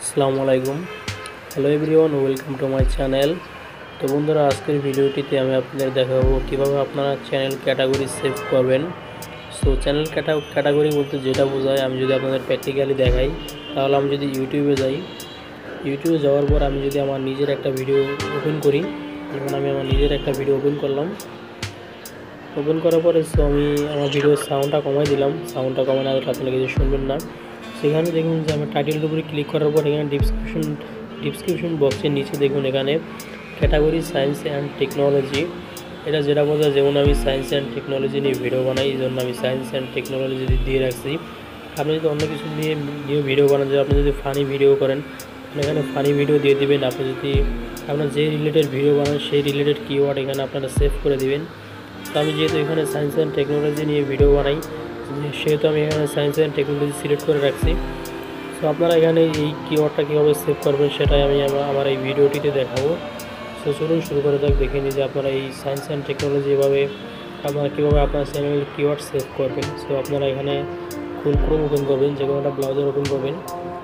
আসসালামু আলাইকুম। Hello everyone, welcome to my channel. তো বন্ধুরা, আজকের ভিডিওটিতে আমি আপনাদের দেখাবো কীভাবে আপনারা চ্যানেল ক্যাটাগরি সেভ করবেন। সো চ্যানেল ক্যাটাগরি বলতে যেটা বোঝায়, আমি যদি আপনাদের প্র্যাকটিক্যালি দেখাই, তাহলে আমি যদি ইউটিউবে যাই, ইউটিউবে যাওয়ার পর আমি যদি আমার নিজের একটা ভিডিও ওপেন করি, যেমন আমি আমার নিজের একটা ভিডিও ওপেন করলাম। ওপেন করার পরে সো আমি আমার ভিডিওর সাউন্ডটা কমাই দিলাম। সাউন্ডটা কমানো আপনারা কিছু শুনবেন না। সেখানে দেখুন যে আমার টাইটেলের উপরে ক্লিক করার পর এখানে ডিসক্রিপশন বক্সের নিচে দেখুন এখানে ক্যাটাগরি সায়েন্স অ্যান্ড টেকনোলজি, এটা যেটা বোঝা, যেমন আমি সায়েন্স অ্যান্ড টেকনোলজি নিয়ে ভিডিও বানাই, এই জন্য আমি সায়েন্স অ্যান্ড টেকনোলজি দিয়ে রাখছি। আপনি যদি অন্য কিছু নিয়ে ভিডিও বানান, যে আপনি যদি ফানি ভিডিও করেন, এখানে ফানি ভিডিও দিয়ে দিবেন। আপনি যদি আপনার যে রিলেটেড ভিডিও বানান সেই রিলেটেড কিওয়ার্ড এখানে আপনারা সেভ করে দিবেন। তো আমি যেহেতু এখানে সায়েন্স অ্যান্ড টেকনোলজি নিয়ে ভিডিও বানাই, সেহেতু আমি এখানে সায়েন্স অ্যান্ড টেকনোলজি সিলেক্ট করে রাখছি। সো আপনারা এখানে এই কিওয়ার্ডটা কীভাবে সেভ করবেন সেটাই আমি আমার এই ভিডিওটিতে দেখাবো। সো চলুন শুরু করে দেখে নিই যে আপনারা এই সায়েন্স অ্যান্ড টেকনোলজি এভাবে আপনারা কীভাবে আপনার চ্যানেলের কিওয়ার্ড সেভ করবেন। সো আপনারা এখানে ক্রোম ওপেন করবেন, যে কোনো একটা ব্রাউজার ওপেন করবেন।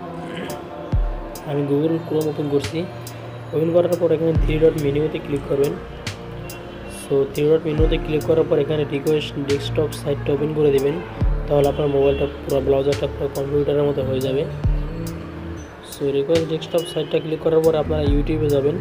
আমি গুগল ক্রোম ওপেন করছি। ওপেন করার পর এখানে 3 ডট মেনুতে ক্লিক করবেন। সো 3 ডট মেনুতে ক্লিক করার পর এখানে রিকোয়েস্ট ডেস্কটপ সাইটটা ওপেন করে দেবেন। তাহলে আপনার মোবাইলটা পুরো ব্রাউজারটা পুরো কম্পিউটারের মতো হয়ে যাবে। সো রিকোয়েস্ট ডেস্কটপ সাইটটা ক্লিক করার পর আপনারা ইউটিউবে যাবেন।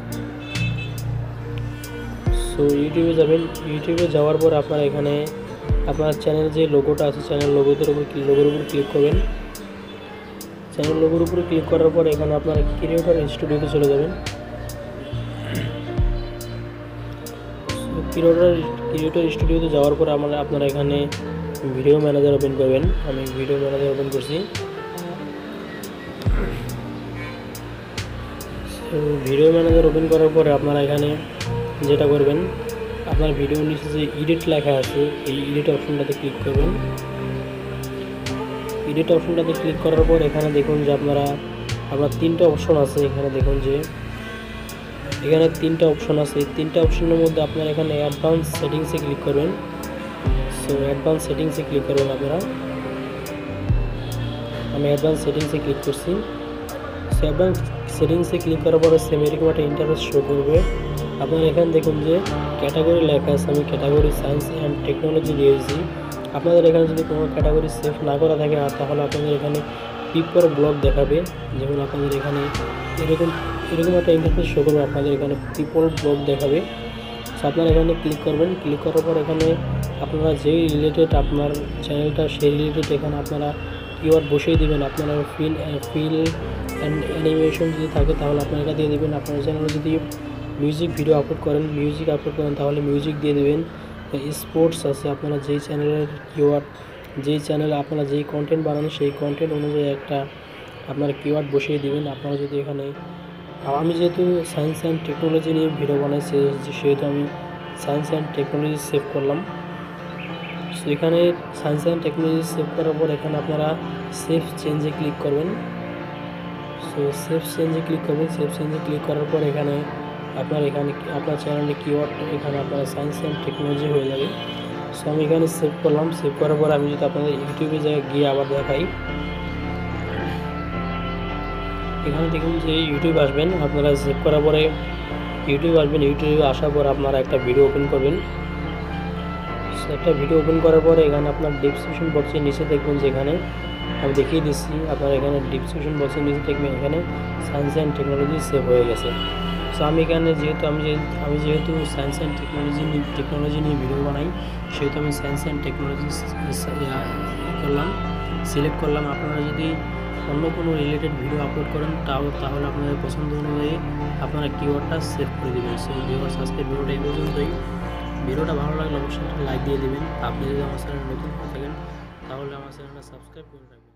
সো ইউটিউবে যাওয়ার পর আপনারা এখানে আপনার চ্যানেল যে লোগোটা আছে, চ্যানেল লোগোর উপর ক্লিক করবেন। চ্যানেল লোগোর উপরে ক্লিক করার পর এখানে আপনারা ক্রিয়েটর স্টুডিওতে চলে যাবেন। ক্রিয়েটর স্টুডিওতে যাওয়ার পর আপনারা এখানে ভিডিও ম্যানেজার ওপেন করবেন। আমি ভিডিও ম্যানেজার ওপেন করছি। ভিডিও ম্যানেজার ওপেন করার পরে আপনারা এখানে যেটা করবেন, আপনার ভিডিওর নিচে যে এডিট লেখা আছে, এই এডিট অপশনটাতে ক্লিক করবেন। এডিট অপশনটাতে ক্লিক করার পর এখানে দেখুন যে আপনার 3টা অপশন আছে। এখানে দেখুন যে এখানে 3টা অপশন আছে। 3টা অপশনের মধ্যে আপনারা এখানে অ্যাডভান্স সেটিংসে ক্লিক করবেন। সো অ্যাডভান্স সেটিংসে ক্লিক করবেন আপনারা। আমি অ্যাডভান্স সেটিংসে ক্লিক করছি। সো অ্যাডভান্স সেটিংসে ক্লিক করার পরে সেম এরকম একটা ইন্টারফেস শো করবে। আপনারা এখানে দেখুন যে ক্যাটাগরি লেখা আছে, আমি ক্যাটাগরি সায়েন্স অ্যান্ড টেকনোলজি দিয়েছি। আপনাদের এখানে যদি কোনো ক্যাটাগরি সেভ না করা থাকে, তাহলে আপনাদের এখানে পিপল ব্লগ দেখাবে। যেমন আপনাদের এখানে এরকম একটা ইন্টারফেস শো করবে, আপনাদের এখানে পিপল ব্লগ দেখাবে। সো আপনারা এখানে ক্লিক করবেন। ক্লিক করার পর এখানে আপনারা যেই রিলেটেড আপনার চ্যানেলটা, সেই রিলেটেড এখানে আপনারা কিওয়ার্ড বসিয়ে দেবেন। আপনারা ফিল অ্যান্ড অ্যানিমেশন যদি থাকে তাহলে আপনারা এটা দিয়ে দেবেন। আপনার চ্যানেলে যদি মিউজিক ভিডিও আপলোড করেন, তাহলে মিউজিক দিয়ে দেবেন। স্পোর্টস আছে, আপনারা যেই চ্যানেলের কিওয়ার্ড, যেই চ্যানেলে আপনারা যেই কন্টেন্ট বানান সেই কন্টেন্ট অনুযায়ী একটা আপনারা কিওয়ার্ড বসিয়ে দেবেন। আপনারা যদি এখানে, আমি যেহেতু সায়েন্স অ্যান্ড টেকনোলজি নিয়ে ভিডিও বানাই, সেহেতু আমি সায়েন্স অ্যান্ড টেকনোলজি সেভ করলাম। সো এখানে সায়েন্স অ্যান্ড টেকনোলজি সেভ করার পর এখানে আপনারা সেভ চেঞ্জে ক্লিক করবেন। সো সেভ চেঞ্জে ক্লিক করবেন। সেভ চেঞ্জে ক্লিক করার পর এখানে আপনার চ্যানেলে কিওয়ার্ড এখানে আপনার সায়েন্স অ্যান্ড টেকনোলজি হয়ে যাবে। সো আমি এখানে সেভ করলাম। সেভ করার পর আমি যদি আপনাদের ইউটিউবে গিয়ে আবার দেখাই, এখানে দেখুন যে ইউটিউব আসবেন। আপনারা সেভ করার পরে ইউটিউবে আসার পর আপনারা একটা ভিডিও ওপেন করবেন। একটা ভিডিও ওপেন করার পরে এখানে আপনার ডিসক্রিপশন বক্সের নিচে দেখবেন, যেখানে আমি দেখিয়ে দিচ্ছি, আপনার এখানে ডিসক্রিপশন বক্সের নিচে দেখবেন এখানে সায়েন্স অ্যান্ড টেকনোলজি সেভ হয়ে গেছে। সো আমি এখানে যেহেতু সায়েন্স অ্যান্ড টেকনোলজি নিয়ে ভিডিও বানাই, সেহেতু আমি সায়েন্স অ্যান্ড টেকনোলজি সিলেক্ট করলাম। আপনারা যদি অন্য কোনো রিলেটেড ভিডিও আপলোড করেন, তাহলে আপনাদের পছন্দ অনুযায়ী আপনারা কিওয়ার্ডটা সেভ করে দেবেন। সো ভিউয়ার্স, আজকের ভিডিওটা এই পর্যন্তই। ভিডিওটা ভালো লাগলে অবশ্যই লাইক দিয়ে দেবেন। আপনি যদি আমার চ্যানেলে নতুন হয়ে থাকেন, তাহলে আমার চ্যানেলটা সাবস্ক্রাইব করে রাখবেন।